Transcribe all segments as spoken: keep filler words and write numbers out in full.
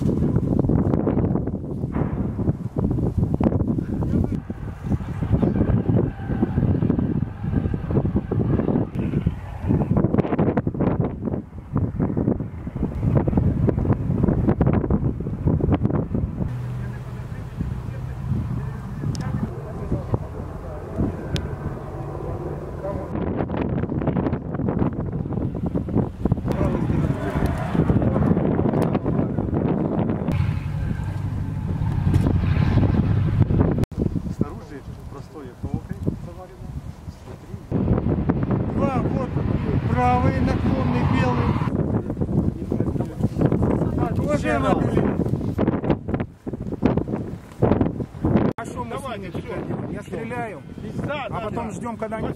Правый наклонный белый. Тоже а что мы давайте, все. Я стреляю, да, а да, потом да. Ждем, когда они...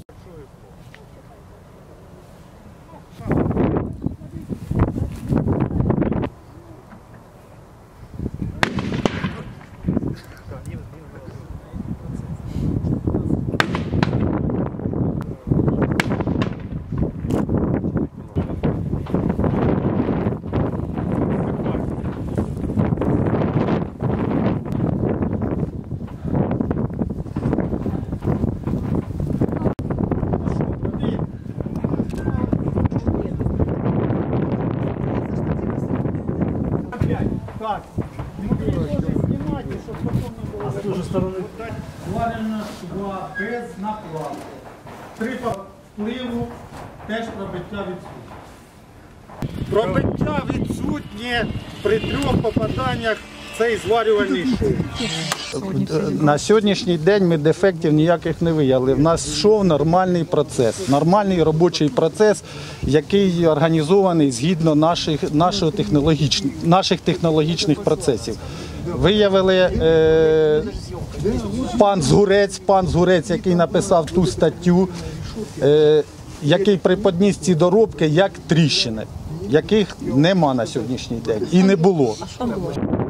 Так, знімайте, щоб потім не було. А з тієї сторони? Зварена шва без накладу. Три впливу, теж пробиття відсутнє. Пробиття відсутнє при трьох попаданнях в цей зварювальний шов. На сьогоднішній день ми дефектів ніяких не виявили. В нас йшов нормальний процес, нормальний робочий процес, який організований згідно наших, наших, технологічних, наших технологічних процесів. Виявили е, пан Згурець, пан Згурець, який написав ту статтю, е, який приподніс ці доробки як тріщини, яких нема на сьогоднішній день і не було.